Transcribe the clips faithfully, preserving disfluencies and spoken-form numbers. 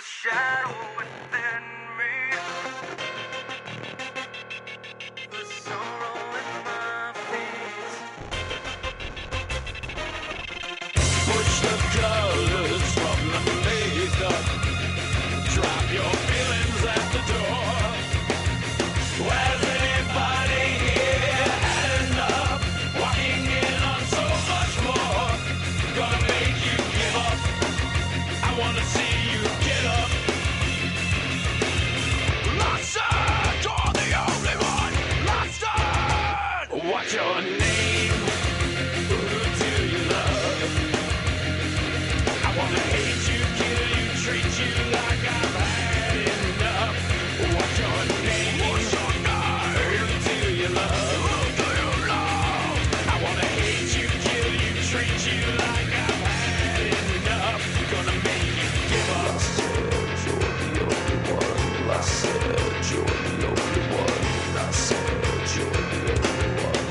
shadow within me, the sorrow in my face. Push the colors from the makeup, drop your feelings at the door. Has anybody here had enough? Walking in on so much more, gonna make you give up. I wanna see you get up. Master, you're the only one. Master, what's your name? Who do you love? I wanna hate you, kill you, treat you like I've had enough. What's your name? What's your name? Who do you love? Who do you love? I wanna hate you, kill you, treat you like I've had enough. Gonna make you give up. I said you're the only one. I said you're the only one.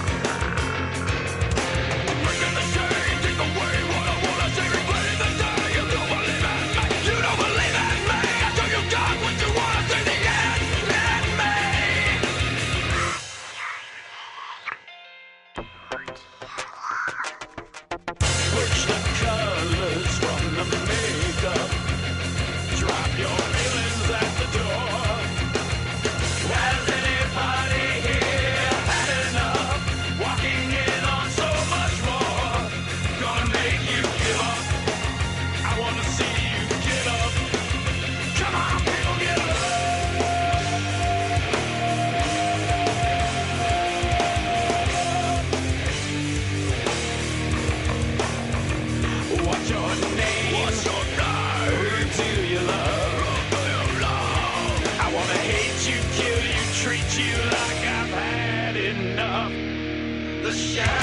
Breaking the chain, take away what I wanna say. Replay the day. You don't believe in me. You don't believe in me. Until you got what you wanna see. The end in me. Push the colors from the makeup. Drop your feelings at the door. Has anybody here had enough? Walking in on so much more, gonna make you give up. I wanna see you get up. Come on, people, get up. What's your name? What's your name? Who do you love? Who do you love? I wanna hate you, kill you, treat you like I've had enough. The shadow